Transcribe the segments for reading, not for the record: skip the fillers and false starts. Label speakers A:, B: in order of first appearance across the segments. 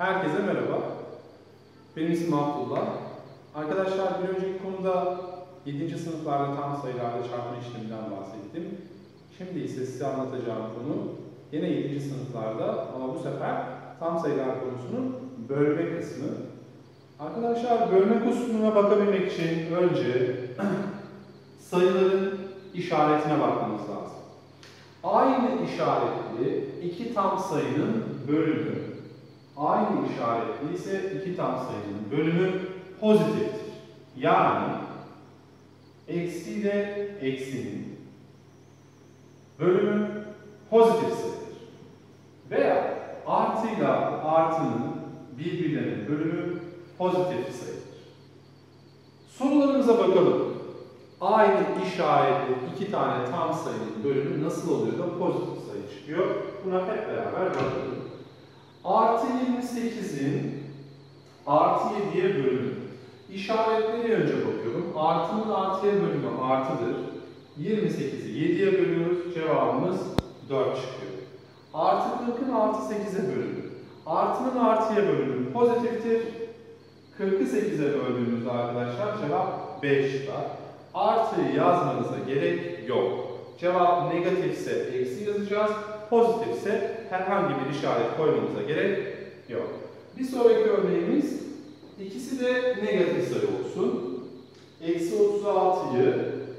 A: Herkese merhaba. Benim ismim Abdullah. Arkadaşlar bir önceki konuda 7. sınıflarda tam sayılarla çarpma işleminden bahsettim. Şimdi ise size anlatacağım konu yine 7. sınıflarda ama bu sefer tam sayılar konusunun bölme kısmı. Arkadaşlar bölme kısmına bakabilmek için önce sayıların işaretine bakmamız lazım. Aynı işaretli iki tam sayının bölümü, aynı işaretli ise iki tam sayının bölümü pozitiftir. Yani eksi ile eksinin bölümü pozitif sayıdır. Veya artıyla artının birbirlerinin bölümü pozitif sayıdır. Sorularımıza bakalım. Aynı işaretli iki tane tam sayının bölümü nasıl oluyor da pozitif sayı çıkıyor? Buna hep beraber bakalım. Artı 28'in artı 7'ye bölümü. İşaretleri önce bakıyorum. Artının artıya bölümü artıdır. 28'i 7'ye bölüyoruz. Cevabımız 4 çıkıyor. Artı 40'ın artı 8'e bölümü. Artının artıya bölümü pozitiftir. 40'ı 8'e böldüğümüzde arkadaşlar cevap 5 çıkar. Artıyı yazmanıza gerek yok. Cevap negatifse eksi yazacağız. Pozitifse herhangi bir işaret koymamıza gerek yok. Bir sonraki örneğimiz ikisi de negatif sayı olsun. Eksi 36'yı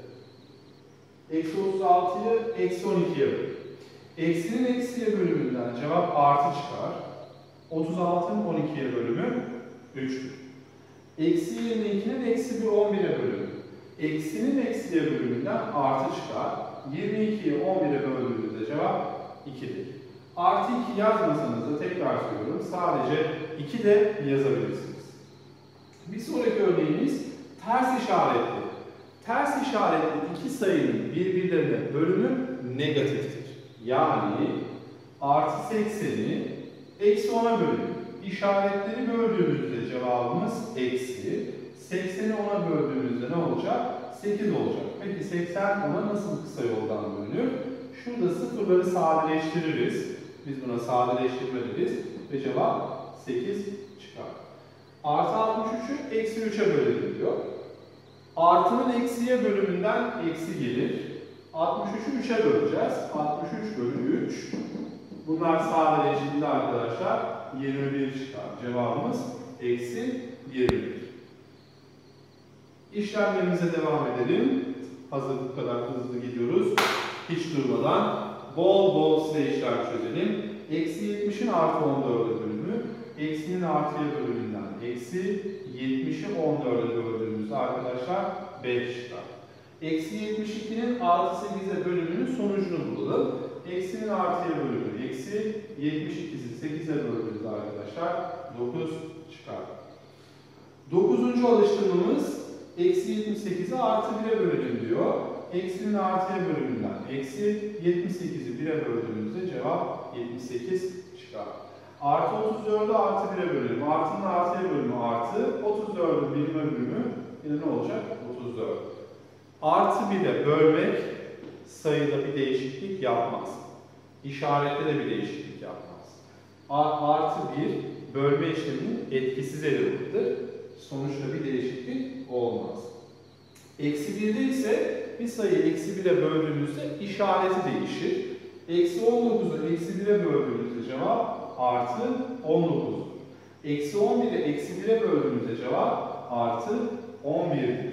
A: eksi 12'ye bölün. Eksinin eksiye bölümünden cevap artı çıkar. 36'nın 12'ye bölümü 3'tür. Eksi 22'nin eksi 1 11'e bölümü. Eksinin eksiye bölümünden artı çıkar. 22'yi 11'e böldüğümüzde cevap 2'dir. Artı 2 yazmasanız da tekrar söylüyorum. Sadece 2 de yazabilirsiniz. Bir sonraki örneğimiz ters işaretli. Ters işaretli iki sayının birbirlerine bölümü negatiftir. Yani artı 80'i eksi 10'a bölün. İşaretleri böldüğümüzde cevabımız eksi. 80'i 10'a böldüğümüzde ne olacak? 8 olacak. Peki 80 10'a nasıl kısa yoldan bölünür? Şurada sıfırları sadeleştiririz. Biz buna sadeleştirme deriz ve cevap 8 çıkar. Artı 63'ü eksi 3'e bölünüyor. Artının eksiye bölümünden eksi gelir. 63'ü 3'e böleceğiz. 63 bölü 3. Bunlar sadeleştiğinde arkadaşlar 21 çıkar. Cevabımız eksi 21. İşlemlerimize devam edelim. Hazır bu kadar hızlı gidiyoruz. Hiç durmadan bol bol size işler çözelim. Eksi 70'in artı 14'e bölümü, eksinin artıya bölümünden eksi 70'i 14'e böldüğümüzde arkadaşlar 5 çıkar. Eksi 72'nin artı 8'e bölümünün sonucunu bulalım. Eksinin artıya bölümü eksi 72'si 8'e böldüğümüzde arkadaşlar 9 çıkar. 9. alıştırmamız eksi 78'i artı 1'e bölelim diyor. Eksinin artıya bölümünden eksi 78'i 1'e böldüğümüzde cevap 78 çıkar. Artı 34'ü artı 1'e bölelim. Artının artıya bölümü artı, 34'ün 1'e bölümü yine ne olacak? 34. Artı 1'e bölmek sayıda bir değişiklik yapmaz. İşarette de bir değişiklik yapmaz. Artı 1 bölme işleminin etkisiz elemanıdır. Sonuçta bir değişiklik olmaz. Eksi 1'de ise bir sayıyı eksi 1'e böldüğümüzde işareti değişir. Eksi 19'u eksi 1'e böldüğümüzde cevap artı 19'dur. Eksi 11'i eksi 1'e böldüğümüzde cevap artı 11'dir.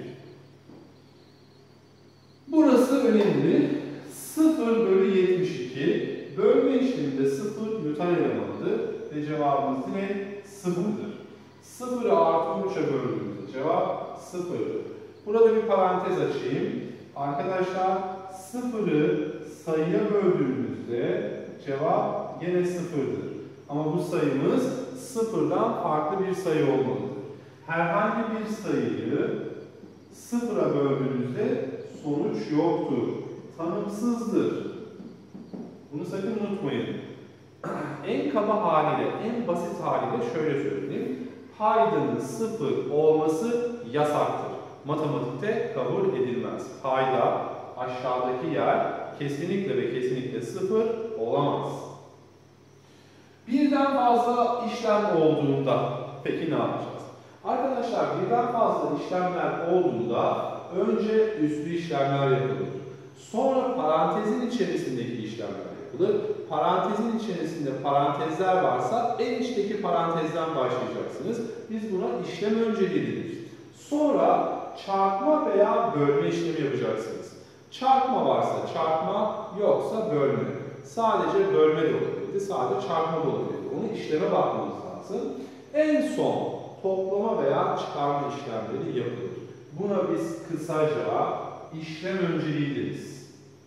A: Burası önemli. 0 bölü 72. Bölme işleminde 0 mutal elemanıdır ve cevabımız yine 0'dır. 0'ı artı 3'e böldüğümüzde cevap 0'dır. Burada bir parantez açayım. Arkadaşlar 0'ı sayıya böldüğümüzde cevap yine 0'dır. Ama bu sayımız 0'dan farklı bir sayı olmalıdır. Herhangi bir sayıyı 0'a böldüğümüzde sonuç yoktur. Tanımsızdır. Bunu sakın unutmayın. En kaba haliyle, en basit haliyle şöyle söyleyeyim. Paydanın 0 olması yasaktır. Matematikte kabul edilmez. Payda, aşağıdaki yer kesinlikle ve kesinlikle 0 olamaz. Birden fazla işlem olduğunda peki ne yapacağız? Arkadaşlar birden fazla işlemler olduğunda önce üslü işlemler yapılır. Sonra parantezin içerisindeki işlemler yapılır. Parantezin içerisinde parantezler varsa en içteki parantezden başlayacaksınız. Biz buna işlem önceliği deriz. Sonra çarpma veya bölme işlemi yapacaksınız. Çarpma varsa çarpma, yoksa bölme. Sadece bölme de olabilirdi, sadece çarpma da olabilirdi. Onu işleme bakmamız lazım. En son toplama veya çıkarma işlemleri yapılır. Buna biz kısaca işlem önceliği deriz.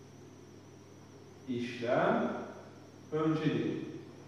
A: İşlem önceliği.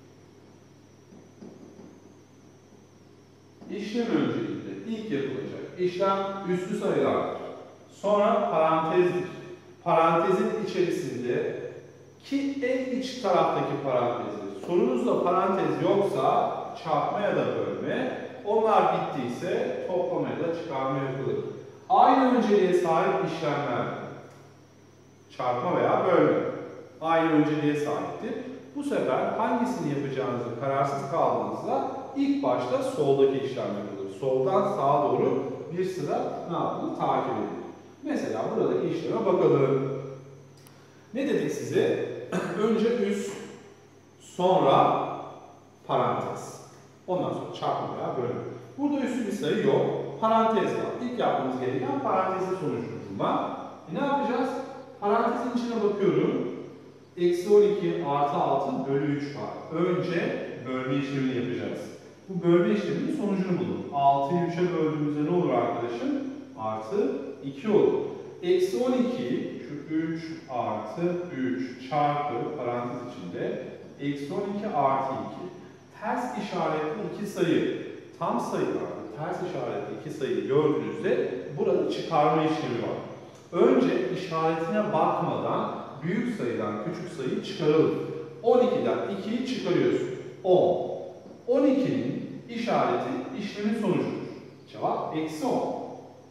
A: İşlem önceliğinde ilk yapılacak işlem üslü sayılardır. Sonra parantezdir. Parantezin içerisinde ki en iç taraftaki parantezdir. Sorunuzda parantez yoksa çarpma ya da bölme, onlar bittiyse toplama ya da çıkarma yapılır. Aynı önceliğe sahip işlemler çarpma veya bölme aynı önceliğe sahiptir. Bu sefer hangisini yapacağınızı kararsız kaldığınızda ilk başta soldaki işlem yapılır. Soldan sağa doğru bir sıra ne yapılır? Takip edilir. Mesela buradaki işleme bakalım. Ne dedik size? Önce üst, sonra parantez. Ondan sonra çarpma veya bölme. Burada üstü bir sayı yok. Parantez var. İlk yapmamız gereken parantezin sonucunu bulmak. Ne yapacağız? Parantezin içine bakıyorum. Eksi 12 artı 6 bölü 3 var. Önce bölme işlemini yapacağız. Bu bölme işleminin sonucunu bulun. 6'yı 3'e böldüğümüzde ne olur arkadaşım? Artı 2 olur. Eksi 12 şu 3 artı 3 çarpı parantez içinde eksi 12 artı 2. Ters işaretli iki sayı, tam sayılarda ters işaretli iki sayıyı gördüğünüzde burada çıkarma işlemi var. Önce işaretine bakmadan büyük sayıdan küçük sayıyı çıkaralım. 12'den 2'yi çıkarıyorsun. 10. 12'nin işareti işlemin sonucudur. Cevap eksi 10.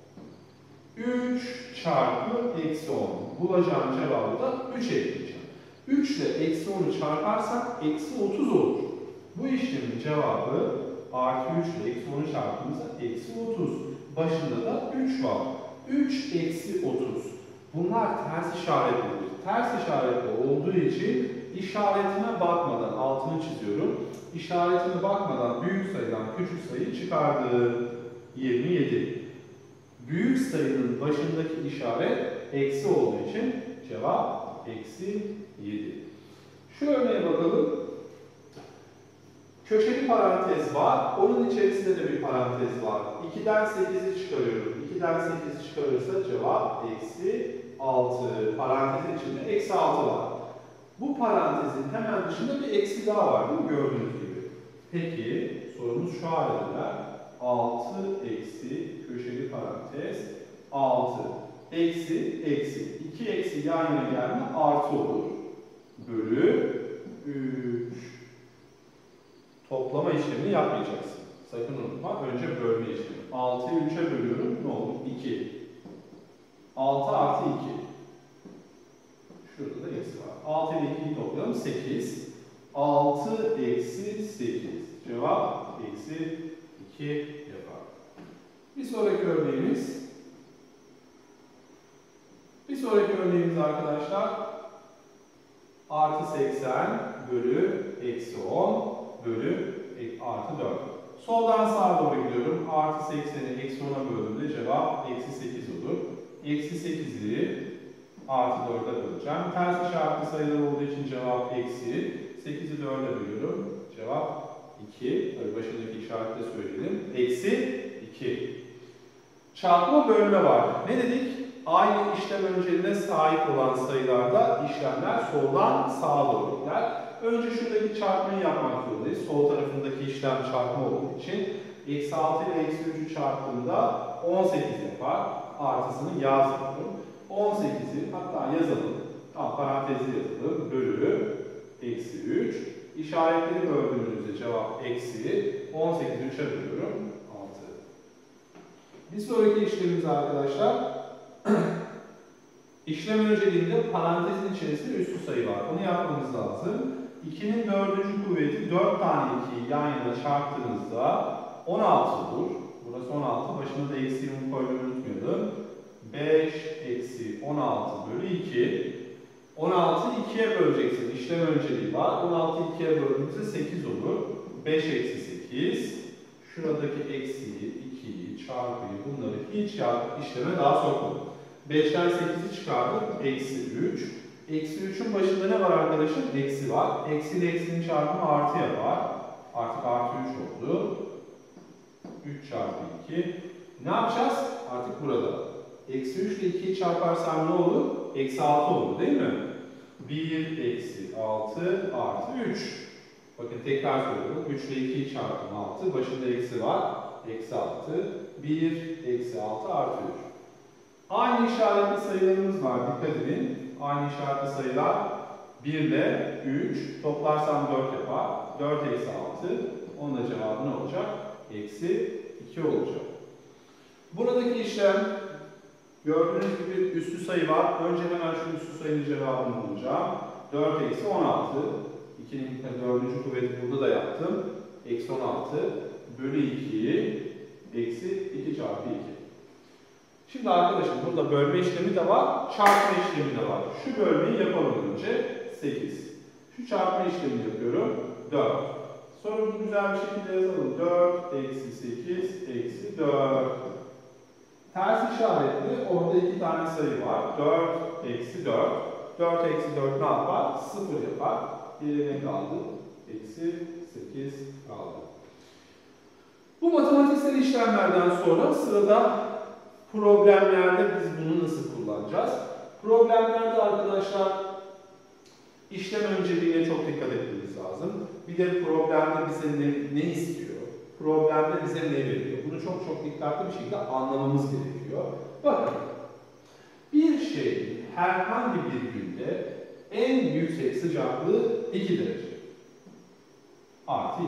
A: 3 çarpı eksi 10. Bulacağım cevabı da 3 ekleyeceğim. 3 ile eksi 10'u çarparsak eksi 30 olur. Bu işlemin cevabı artı 3 ile eksi 10'u çarptığımızda eksi 30. Başında da 3 var. 3 eksi 30. Bunlar ters işaretlidir. Ters işaretli olduğu için işaretine bakmadan altını çiziyorum. İşaretine bakmadan büyük sayıdan küçük sayıyı çıkardım. 27. Büyük sayının başındaki işaret eksi olduğu için cevap eksi 7. Şu örneğe bakalım. Köşeli parantez var. Onun içerisinde de bir parantez var. 2'den 8'i çıkarıyorum. 2'den 8'i çıkarırsa cevap eksi 6. Parantezin içinde eksi 6 var. Bu parantezin hemen dışında bir eksi daha var değil mi? Gördüğünüz gibi. Peki sorumuz şu halde. 6 eksi köşeli parantez 6 eksi eksi. 2 eksi yan yana gelme artı olur. Bölü 3. Toplama işlemini yapmayacaksın. Sakın unutma. Önce bölme işlemi. 6'yı 3'e bölüyorum. Ne olur? 2. 6 artı 2. Şurada da eksi var. 6 ile 2'yi toplayalım. 8. 6 eksi 8. Cevap eksi 2 yapar. Bir sonraki örneğimiz. Arkadaşlar artı 80 bölü eksi 10 bölü artı 4. Soldan sağa doğru gidiyorum. Artı 80'i eksi 10'a böldüğümde cevap eksi 8 olur. Eksi 8'i artı 4'e böleceğim. Ters işaretli sayılar olduğu için cevap eksi. 8'i 4'e bölüyorum. Cevap 2. Tabii başındaki işaretle söyleyelim. Eksi 2. Çarpma bölme var. Ne dedik? Aynı işlem önceliğine sahip olan sayılarda işlemler soldan sağa doğru gider. Önce şuradaki çarpmayı yapmak zorundayız. Sol tarafındaki işlem çarpma olduğu için. Eksi 6 ile eksi 3'ü çarptığımda 18 yapar. Artısını yazmıyorum. 18'i hatta yazalım. Parantezli yazalım. Bölü eksi 3. İşaretleri böldüğümüzde cevap eksi. 18'i 3'e bölüyorum. 6. Bir sonraki işlemimiz arkadaşlar. İşlem önceliğinde parantezin içerisinde üslü sayı var. Onu yapmamız lazım. 2'nin dördüncü kuvveti 4 tane 2'yi yan yana çarptığınızda 16 olur. Burası 16. Başına da eksi 20 koymayı unutmayalım. 5 eksi 16 bölü 2. 16'yı 2'ye böleceksin. İşlem önceliği var. 16'yı 2'ye böldüğümüzde 8 olur. 5 eksi 8. Şuradaki eksiyi, 2'yi, çarpıyı bunları hiç işleme daha sokmadım. 5'ten 8'i çıkardım. Eksi 3. Eksi 3'ün başında ne var arkadaşım? Eksi var. Eksi ile eksinin çarpımı artı yapar. Artık artı 3 oldu. 3 çarpı 2. Ne yapacağız? Artık burada. Eksi 3 ile 2'yi çarparsam ne olur? Eksi 6 olur değil mi? 1 eksi 6 artı 3. Bakın tekrar söylüyorum. 3 ile 2'yi çarptım 6. Başında eksi var. Eksi 6. 1 eksi 6 artı 3. Aynı işaretli sayılarımız var. Dikkat edin. Aynı işaretli sayılar 1 ile 3. Toplarsam 4 yapar. 4 eksi 6. Onun da cevabı ne olacak? Eksi 2 olacak. Buradaki işlem gördüğünüz gibi üstü sayı var. Önce hemen şu üstü sayının cevabını bulacağım. 4 eksi 16. 2'nin dördüncü kuvveti burada da yaptım. Eksi 16 bölü 2'yi eksi 2 çarpı 2. Şimdi arkadaşım burada bölme işlemi de var, çarpma işlemi de var. Şu bölmeyi yapalım önce. 8. Şu çarpma işlemini yapıyorum. 4. Sonra bunu güzel bir şekilde yazalım. 4 eksi 8 eksi 4. Ters işaretli orada 2 tane sayı var. 4 eksi 4. 4 eksi 4 ne yapar? 0 yapar. Geriye ne kaldı? Eksi 8 kaldı. Bu matematiksel işlemlerden sonra sırada problemlerde biz bunu nasıl kullanacağız? Problemlerde arkadaşlar işlem önceliğine çok dikkat etmemiz lazım. Bir de problemde bize ne istiyor? Problemde bize ne veriyor? Bunu çok dikkatli bir şekilde anlamamız gerekiyor. Bakın, bir şeyin herhangi bir günde en yüksek sıcaklığı 2 derece. Artı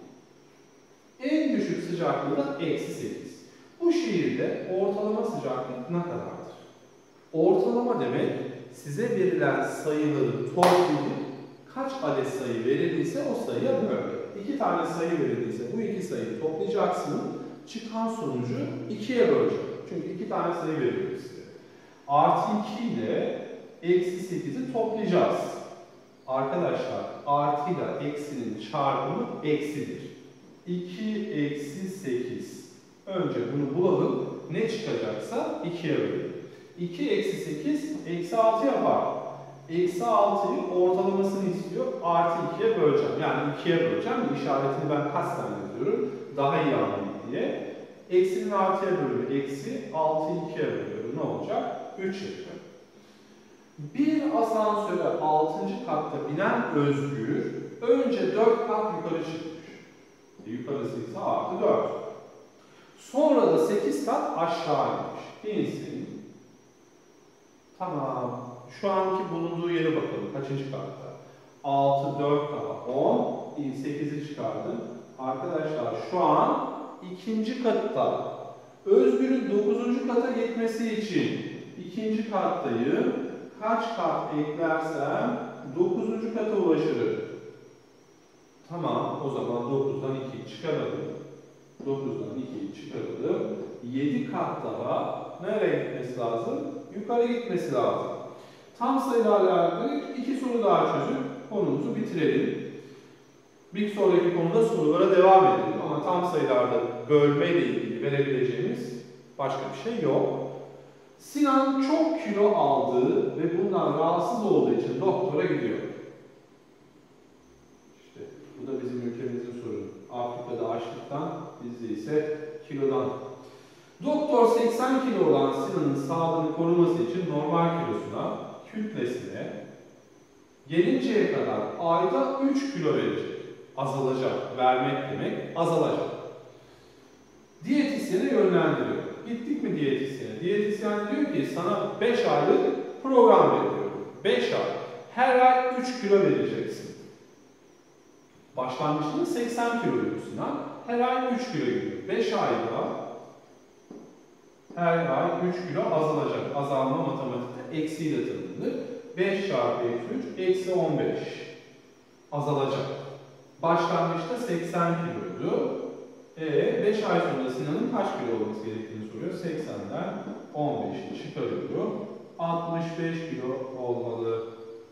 A: 2. En düşük sıcaklığı da eksi 8. Bu şehirde ortalama sıcaklık ne kadardır? Ortalama demek size verilen sayıları toplayıp kaç adet sayı verildiyse o sayıya bölmek. 2 tane sayı verildiyse bu 2 sayıyı toplayacaksın. Çıkan sonucu 2'ye böleceğim. Çünkü 2 tane sayı veriyor size. Artı 2 ile eksi 8'i toplayacağız. Arkadaşlar artıyla eksinin çarpımı eksidir. 2 eksi 8. Önce bunu bulalım. Ne çıkacaksa 2'ye bölelim. 2 eksi 8 eksi 6 yapar. Eksi 6'yı ortalamasını istiyor. Artı 2'ye böleceğim. Yani 2'ye böleceğim. İşaretini ben kaç tane yazıyorum? Daha iyi anlayayım diye. Eksinin artıya bölümü eksi 6'yı 2'ye bölüyorum. Ne olacak? 3 yapacak. Bir asansöre 6. katta binen Özgür önce 4 kat yukarı çıkmış. Yukarısı ise artı 4. Sonra da 8 kat aşağı inmiş. İnsin. Tamam. Şu anki bulunduğu yere bakalım. Kaçıncı katta? 6, 4 daha 10. 8'i çıkardım. Arkadaşlar şu an 2. katta. Özgür'ün 9. kata gitmesi için 2. kattayım. Kaç kat eklersem 9. kata ulaşırım. Tamam. O zaman 9'dan 2'yi çıkaralım. 9'dan 2'yi çıkaralım. 7 kat daha nereye gitmesi lazım? Yukarı gitmesi lazım. Tam sayılarla alakalı 2 soru daha çözüp konumuzu bitirelim. Bir sonraki konuda sorulara devam edelim. Ama tam sayılarda bölme ile ilgili verebileceğimiz başka bir şey yok. Sinan çok kilo aldığı ve bundan rahatsız olduğu için doktora gidiyor. İşte bu da bizim ülkemizin sorunu. Afrika'da açlıktan, bizde ise kilodan. Doktor 80 kilo olan Sinan'ın sağlığını koruması için normal kilosuna, kütlesine gelinceye kadar ayda 3 kilo verecek. Azalacak. Vermek demek azalacak. Diyetisyene yönlendiriyor. Gittik mi diyetisyene? Diyetisyen diyor ki sana 5 aylık program veriyorum. 5 ay. Her ay 3 kilo vereceksin. Başlangıçta 80 kiloydu Sinan. Her ay 3 kilo gidiyor. 5 ayda her ay 3 kilo azalacak. Azalma matematikte eksiyle tanımlanır. 5 çarpı eksi 3 eksi 15. azalacak. Başlangıçta 80 kiloydu. 5 ay sonra Sinan'ın kaç kilo olması gerektiğini soruyor. 80'den 15'i çıkarıyor. 65 kilo olmalı.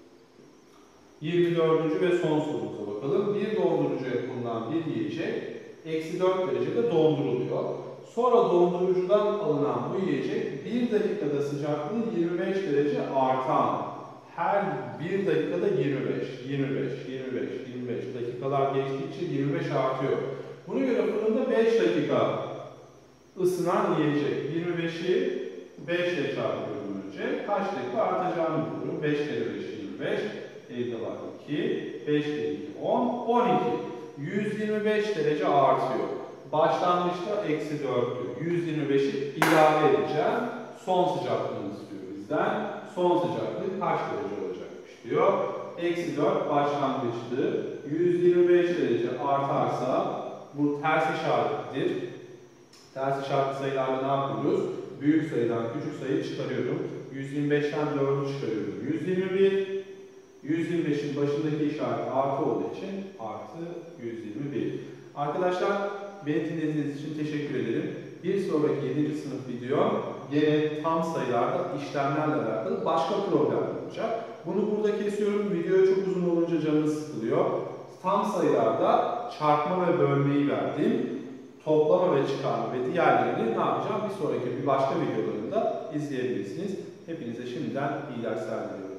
A: 24. ve son sorumuza bakalım. Bir dondurucuya konulan bir yiyecek eksi 4 derecede donduruluyor. Sonra dondurucudan alınan bu yiyecek 1 dakikada sıcaklığı 25 derece artan. Her 1 dakikada 25 dakikalar geçtikçe 25 artıyor. Buna göre fırında 5 dakika ısınan yiyecek. 25'i 5 ile çarpıyorum önce. Kaç dakika artacağını buluyorum. 5 kere 5 25. Elde var 2. 5 kere 2 10. 12. 125 derece artıyor. Başlangıçta eksi 4'tü. 125'i ilave edeceğim. Son sıcaklığını istiyor bizden. Son sıcaklık kaç derece olacakmış diyor. Eksi 4 başlangıçtı. 125 derece artarsa bu ters işarettir. Ters işaretli sayılarla ne yapıyoruz? Büyük sayıdan küçük sayı çıkarıyorum. 125'ten 4'ü çıkarıyorum. 121. 125'in başındaki işaret artı olduğu için artı 121. Arkadaşlar beni dinlediğiniz için teşekkür ederim. Bir sonraki 7. sınıf video yine tam sayılarda işlemlerle alakalı başka problem olacak. Bunu burada kesiyorum. Video çok uzun olunca canınız sıkılıyor. Tam sayılarda çarpma ve bölmeyi verdim. Toplama ve çıkarma ve diğerlerini ne yapacağım? Bir sonraki bir başka videolarında izleyebilirsiniz. Hepinize şimdiden iyi dersler diliyorum.